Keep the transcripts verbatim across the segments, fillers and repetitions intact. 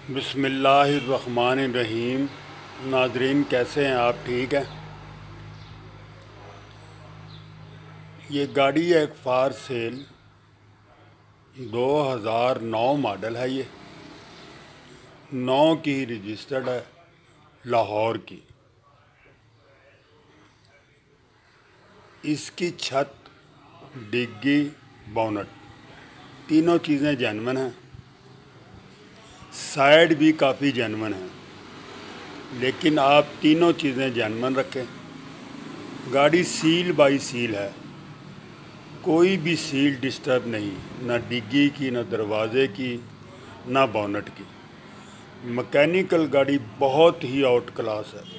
बिस्मिल्लाहिर्रहमानिर्रहीम। नाजरीन, कैसे हैं आप? ठीक है। ये गाड़ी है एक फार सेल, दो हज़ार नौ मॉडल है। ये नौ की रजिस्टर्ड है, लाहौर की। इसकी छत, डिग्गी, बोनट तीनों चीज़ें जेन्युइन हैं। साइड भी काफ़ी जेन्युइन है, लेकिन आप तीनों चीज़ें जेन्युइन रखें। गाड़ी सील बाई सील है, कोई भी सील डिस्टर्ब नहीं, ना डिग्गी की, ना दरवाजे की, ना बोनट की। मैकेनिकल गाड़ी बहुत ही आउट क्लास है।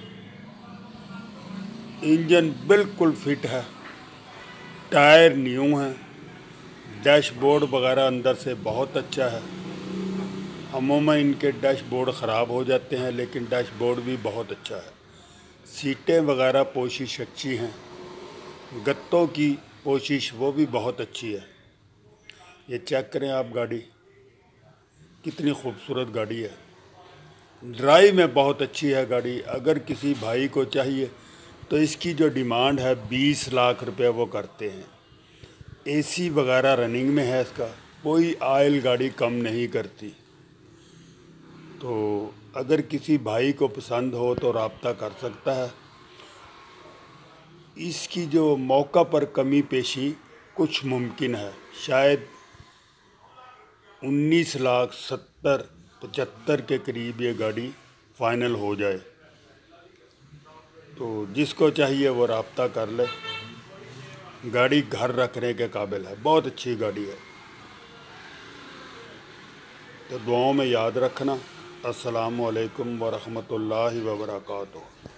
इंजन बिल्कुल फिट है, टायर न्यू हैं, डैशबोर्ड वगैरह अंदर से बहुत अच्छा है। अमूमन इनके डैशबोर्ड ख़राब हो जाते हैं, लेकिन डैशबोर्ड भी बहुत अच्छा है। सीटें वगैरह पोशिश अच्छी हैं, गत्तों की पोशिश वो भी बहुत अच्छी है। ये चेक करें आप, गाड़ी कितनी खूबसूरत गाड़ी है। ड्राइव में बहुत अच्छी है गाड़ी। अगर किसी भाई को चाहिए तो इसकी जो डिमांड है बीस लाख रुपए वो करते हैं। एसी वगैरह रनिंग में है इसका, कोई आयल गाड़ी कम नहीं करती। तो अगर किसी भाई को पसंद हो तो रब्ता कर सकता है। इसकी जो मौका पर कमी पेशी कुछ मुमकिन है, शायद उन्नीस लाख सत्तर पचहत्तर के करीब ये गाड़ी फाइनल हो जाए। तो जिसको चाहिए वो रब्ता कर ले। गाड़ी घर रखने के काबिल है, बहुत अच्छी गाड़ी है। तो दुआओं में याद रखना। अस्सलामु अलैकुम व रहमतुल्लाहि व बरकातुहू।